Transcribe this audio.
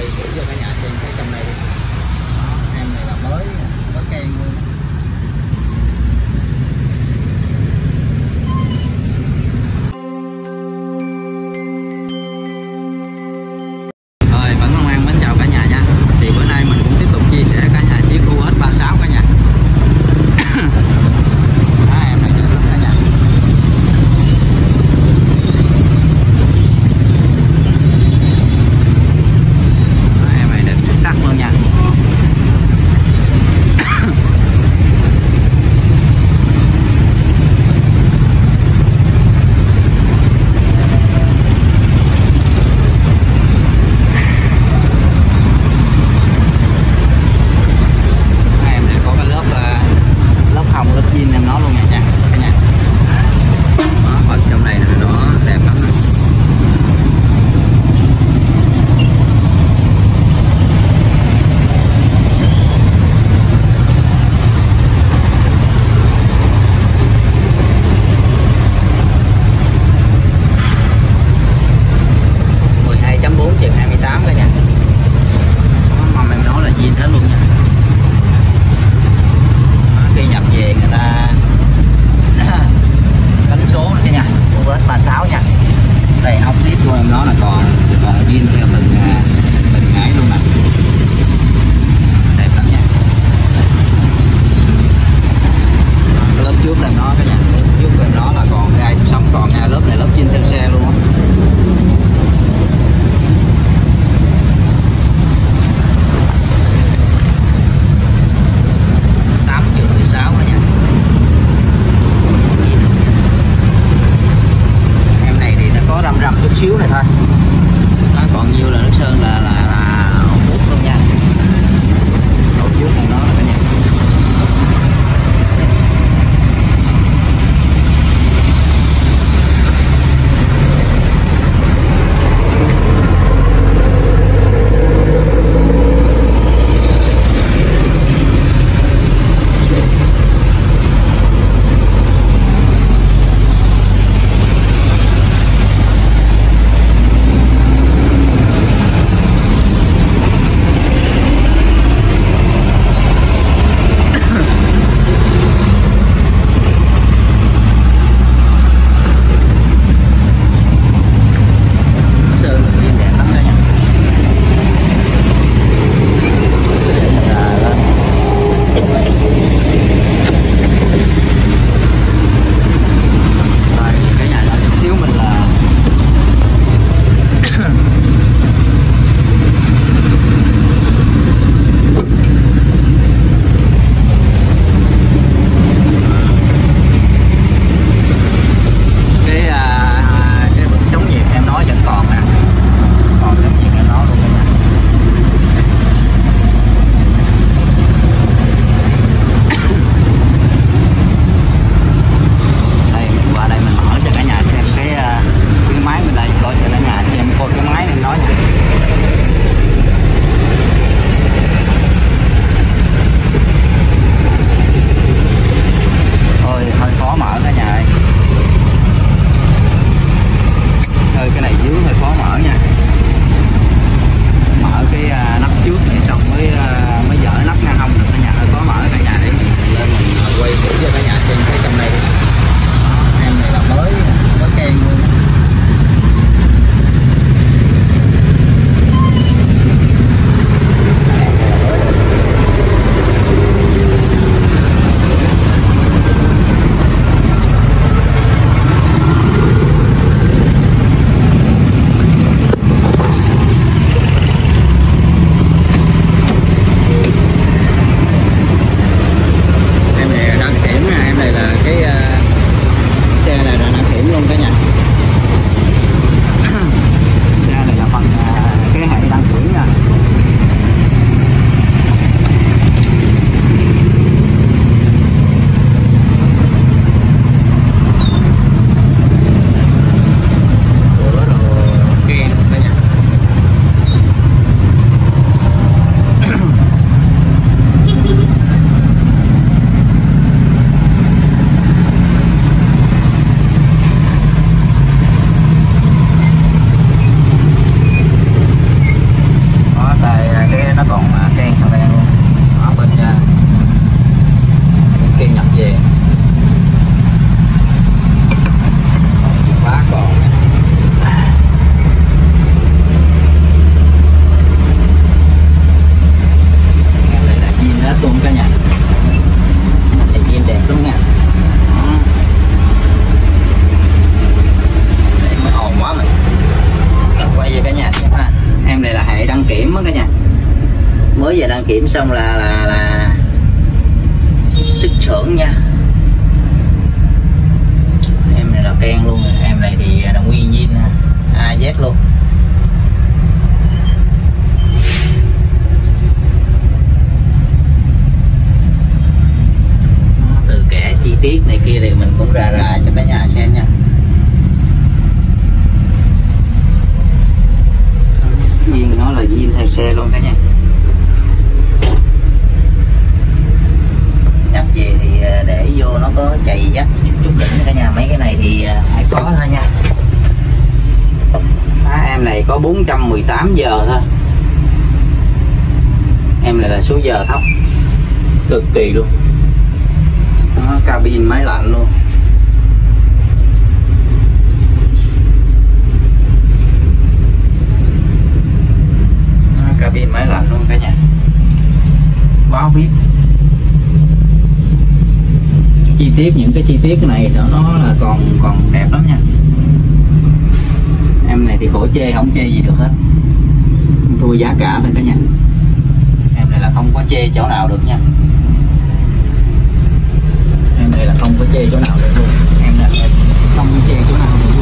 quay kỹ cho cả nhà trên cái trong này đi. Em này là mới can luôn. Rồi, vẫn Long An mến chào cả nhà nha. Thì bữa nay mình cũng tiếp tục chia sẻ cả nhà chiếc US36 cả nhà. Đó, em này đẹp lắm cả nhà. Đó, em này đẹp xuất sắc luôn nha. cả nhà. Mới giờ đăng kiểm xong là xuất xưởng nha. Em này là Ken luôn, em này thì là nguyên zin AZ luôn. Từ kẻ chi tiết này kia thì mình cũng ra cho cả nhà xem nha. Zin nó là zin theo xe luôn cả nhà. Nhập về thì để vô nó có chày dắt chút đỉnh cả nhà. Mấy cái này thì ai có thôi nha. Em này có 418 giờ thôi. Em này là số giờ thấp cực kỳ luôn. Đó, cabin máy lạnh luôn. Đó, cabin máy lạnh luôn cả nhà. Quá vip. Chi tiết, những cái chi tiết này nó là còn đẹp lắm nha. Em này thì khổ chê không chê gì được hết, thua giá cả thôi cả nhà. Em này là không có chê chỗ nào được nha. Em này là không có chê chỗ nào được luôn. Em này không có chê chỗ nào được.